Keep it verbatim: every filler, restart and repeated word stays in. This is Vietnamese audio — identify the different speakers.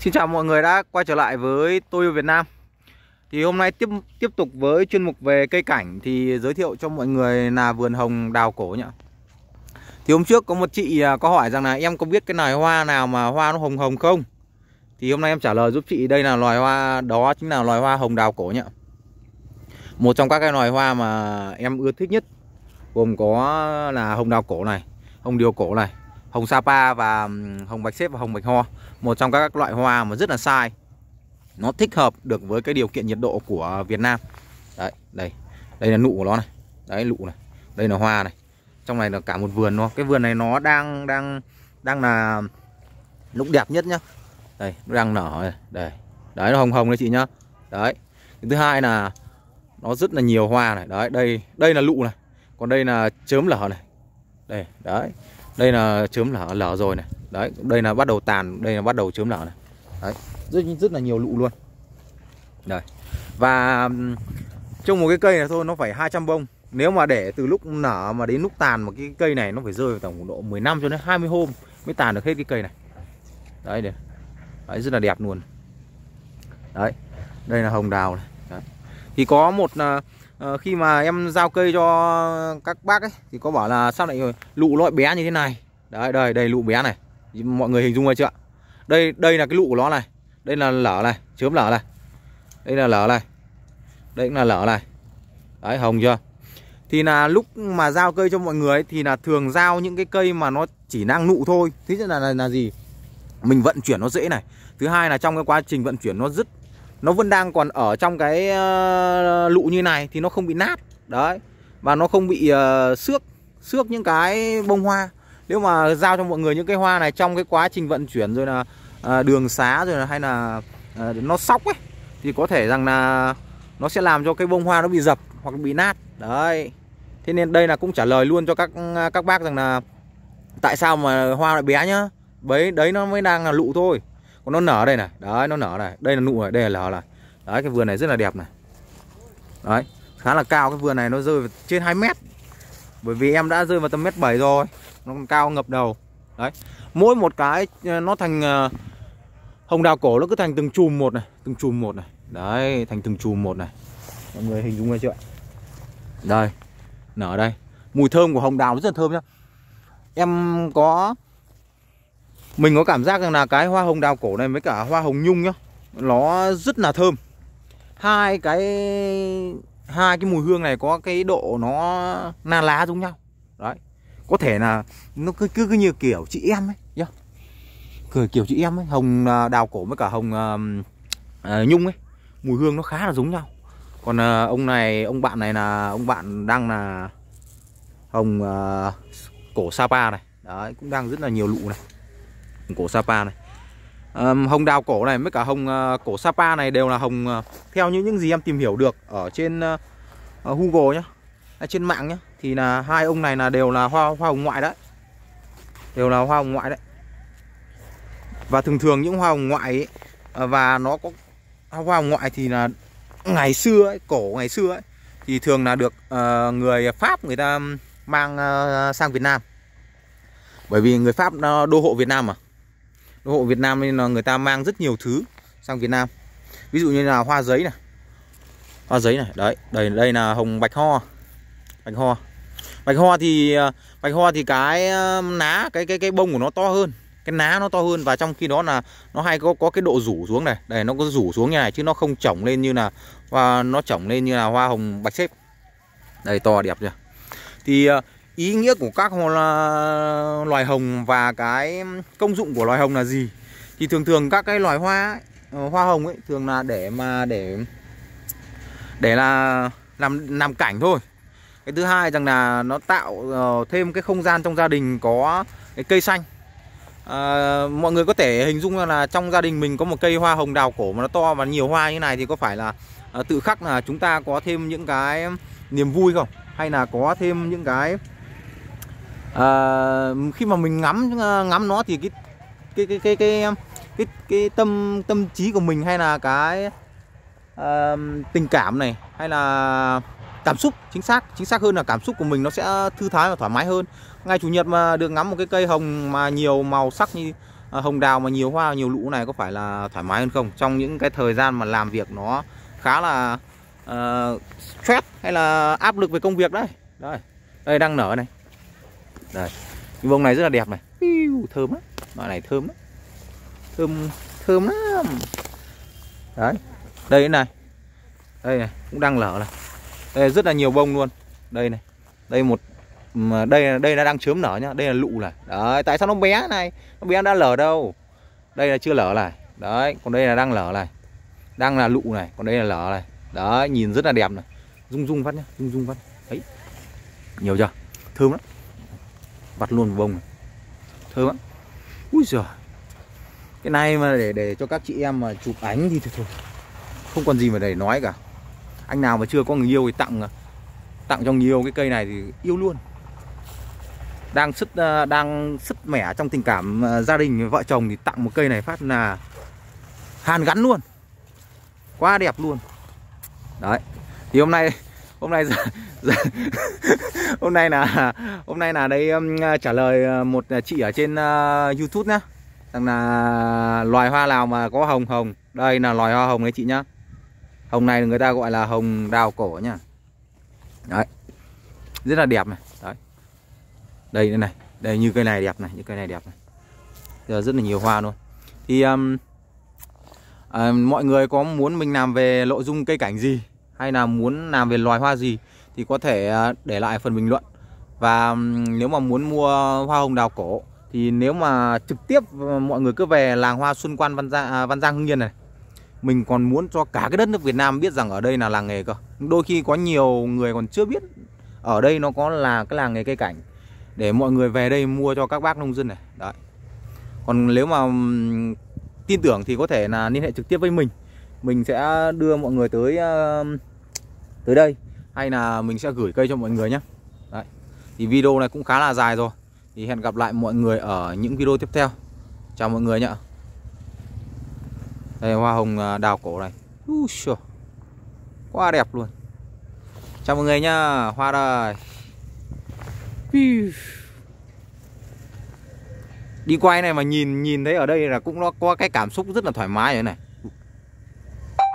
Speaker 1: Xin chào mọi người đã quay trở lại với tôi Việt Nam. Thì hôm nay tiếp tiếp tục với chuyên mục về cây cảnh, thì giới thiệu cho mọi người là vườn hồng đào cổ nhỉ. Thì hôm trước có một chị có hỏi rằng là em có biết cái loài hoa nào mà hoa nó hồng hồng không? Thì hôm nay em trả lời giúp chị, đây là loài hoa, đó chính là loài hoa hồng đào cổ nhỉ. Một trong các cái loài hoa mà em ưa thích nhất gồm có là hồng đào cổ này, hồng điều cổ này, hồng Sapa và hồng bạch xếp và hồng bạch ho. Một trong các loại hoa mà rất là sai, nó thích hợp được với cái điều kiện nhiệt độ của Việt Nam. Đấy, đây, đây là nụ của nó này, đấy nụ này, đây là hoa này. Trong này là cả một vườn luôn. Cái vườn này nó đang đang đang là lúc đẹp nhất nhá. Đây, nó đang nở này, đây, đấy nó hồng hồng đấy chị nhá. Đấy. Cái thứ hai là nó rất là nhiều hoa này, đấy, đây, đây là nụ này, còn đây là chớm lở này, đây, đấy, đây là chớm lở lở rồi này, đấy, đây là bắt đầu tàn, đây là bắt đầu chớm lở này, đấy, rất rất là nhiều nụ luôn, đây. Và trong một cái cây này thôi nó phải hai trăm bông. Nếu mà để từ lúc nở mà đến lúc tàn một cái cây này nó phải rơi vào tổng độ mười năm cho đến hai mươi hôm mới tàn được hết cái cây này. Đấy, đấy, đấy rất là đẹp luôn. Đấy, đây là hồng đào này. Đấy. Thì có một uh, khi mà em giao cây cho các bác ấy thì có bảo là sao lại lụ loại bé như thế này. Đấy, đây, đây lụ bé này. Mọi người hình dung ra chưa ạ? Đây, đây là cái lụ của nó này. Đây là lở này, chớm lở này. Đây là lở này. Đây cũng là lở này. Đấy, hồng chưa? Thì là lúc mà giao cây cho mọi người ấy, thì là thường giao những cái cây mà nó chỉ đang nụ thôi. Thứ nhất là, là là gì? Mình vận chuyển nó dễ này. Thứ hai là trong cái quá trình vận chuyển nó rất, nó vẫn đang còn ở trong cái uh, lụ như này thì nó không bị nát. Đấy. Và nó không bị uh, xước xước những cái bông hoa. Nếu mà giao cho mọi người những cái hoa này trong cái quá trình vận chuyển rồi là uh, đường xá rồi là hay là uh, nó sóc ấy, thì có thể rằng là nó sẽ làm cho cái bông hoa nó bị dập hoặc bị nát. Đấy. Thế nên đây là cũng trả lời luôn cho các các bác rằng là tại sao mà hoa lại bé nhá. Đấy, đấy nó mới đang là lụ thôi. Còn nó nở đây này, đấy nó nở này, đây là nụ này, đây là lở này. Đấy, cái vườn này rất là đẹp này. Đấy, khá là cao, cái vườn này nó rơi vào trên hai mét. Bởi vì em đã rơi vào tầm mét bảy rồi, nó còn cao ngập đầu. Đấy, mỗi một cái nó thành uh, hồng đào cổ nó cứ thành từng chùm một này, từng chùm một này. Đấy, thành từng chùm một này. Mọi người hình dung ra chưa? Đây, nở đây. Mùi thơm của hồng đào rất là thơm nhá. Em có Mình có cảm giác rằng là cái hoa hồng đào cổ này với cả hoa hồng nhung nhá, nó rất là thơm. Hai cái hai cái mùi hương này có cái độ nó na lá giống nhau. Đấy. Có thể là nó cứ cứ, cứ như kiểu chị em ấy nhá. Cười kiểu chị em ấy, hồng đào cổ với cả hồng uh, uh, nhung ấy, mùi hương nó khá là giống nhau. Còn uh, ông này, ông bạn này là ông bạn đang là hồng uh, cổ Sapa này. Đấy, cũng đang rất là nhiều lụ này. Cổ Sapa này, à, hồng đào cổ này với cả hồng uh, cổ Sapa này đều là hồng uh, theo những những gì em tìm hiểu được ở trên uh, uh, Google nhá, hay trên mạng nhá, thì là hai ông này là đều là hoa hoa hồng ngoại đấy, đều là hoa hồng ngoại đấy. Và thường thường những hoa hồng ngoại ấy, uh, và nó có hoa hồng ngoại thì là ngày xưa ấy, cổ ngày xưa ấy, thì thường là được uh, người Pháp người ta mang uh, sang Việt Nam, bởi vì người Pháp uh, đô hộ Việt Nam mà. Đô hộ Việt Nam nên là người ta mang rất nhiều thứ sang Việt Nam. Ví dụ như là hoa giấy này. Hoa giấy này, đấy, đây đây là hồng bạch ho. Bạch ho. Bạch ho thì bạch ho thì cái lá, cái cái cái bông của nó to hơn, cái lá nó to hơn, và trong khi đó là nó hay có có cái độ rủ xuống này. Đây nó có rủ xuống như này chứ nó không chổng lên như là hoa, nó chổng lên như là hoa hồng bạch xếp. Đây to đẹp chưa. Thì ý nghĩa của các loài hồng và cái công dụng của loài hồng là gì? Thì thường thường các cái loài hoa ấy, hoa hồng ấy thường là để mà để để là làm làm cảnh thôi. Cái thứ hai rằng là nó tạo thêm cái không gian trong gia đình có cái cây xanh. À, mọi người có thể hình dung là trong gia đình mình có một cây hoa hồng đào cổ mà nó to và nhiều hoa như này thì có phải là à, tự khắc là chúng ta có thêm những cái niềm vui không? Hay là có thêm những cái À, khi mà mình ngắm ngắm nó thì cái cái cái cái cái cái, cái tâm tâm trí của mình hay là cái uh, tình cảm này hay là cảm xúc, chính xác chính xác hơn là cảm xúc của mình nó sẽ thư thái và thoải mái hơn. Ngày chủ nhật mà được ngắm một cái cây hồng mà nhiều màu sắc như hồng đào mà nhiều hoa nhiều lũ này có phải là thoải mái hơn không? Trong những cái thời gian mà làm việc nó khá là uh, stress hay là áp lực về công việc đấy. Đây, đây đang nở này. Đây, cái bông này rất là đẹp này. Thơm lắm, loại này thơm lắm. Thơm, thơm lắm. Đấy, đây này. Đây này, cũng đang nở này. Đây rất là nhiều bông luôn. Đây này. Đây một đây đây nó đang chớm nở nhá, đây là lụ này. Đấy, tại sao nó bé này? Nó bé đã lở đâu. Đây là chưa lở này. Đấy, còn đây là đang lở này. Đang là lụ này, còn đây là lở này. Đấy, nhìn rất là đẹp này. Rung rung phát nhá, rung rung phát. Đấy. Nhiều chưa? Thơm lắm. Vặt luôn một bông này. Thơm lắm. Úi giời. Cái này mà để để cho các chị em mà chụp ảnh thì thôi. Không còn gì mà để nói cả. Anh nào mà chưa có người yêu thì tặng tặng cho người yêu cái cây này thì yêu luôn. Đang sứt đang sứt mẻ trong tình cảm gia đình vợ chồng thì tặng một cây này phát là hàn gắn luôn. Quá đẹp luôn. Đấy. Thì hôm nay hôm nay hôm nay là hôm nay là đây um, trả lời một chị ở trên uh, YouTube nhá. Rằng là loài hoa nào mà có hồng hồng. Đây là loài hoa hồng đấy chị nhá. Hồng này người ta gọi là hồng đào cổ nhá. Đấy. Rất là đẹp này. Đấy. Đây đây này, đây như cây này đẹp này, như cây này đẹp này. Giờ rất là nhiều hoa luôn. Thì um, à, mọi người có muốn mình làm về nội dung cây cảnh gì hay là muốn làm về loài hoa gì thì có thể để lại phần bình luận. Và um, nếu mà muốn mua hoa hồng đào cổ thì nếu mà trực tiếp mọi người cứ về làng hoa Xuân Quan Văn Giang, Văn Giang Hưng Yên này, mình còn muốn cho cả cái đất nước Việt Nam biết rằng ở đây là làng nghề cơ. Đôi khi có nhiều người còn chưa biết ở đây nó có là cái làng nghề cây cảnh, để mọi người về đây mua cho các bác nông dân này. Đấy. Còn nếu mà um, tin tưởng thì có thể là liên hệ trực tiếp với mình. Mình sẽ đưa mọi người tới uh, tới đây, hay là mình sẽ gửi cây cho mọi người nhé. Đấy. Thì video này cũng khá là dài rồi. Thì hẹn gặp lại mọi người ở những video tiếp theo. Chào mọi người nhé. Đây hoa hồng đào cổ này. Uh, sure. Quá đẹp luôn. Chào mọi người nhá. Hoa đây. Đi quay này mà nhìn nhìn thấy ở đây là cũng nó có cái cảm xúc rất là thoải mái rồi này.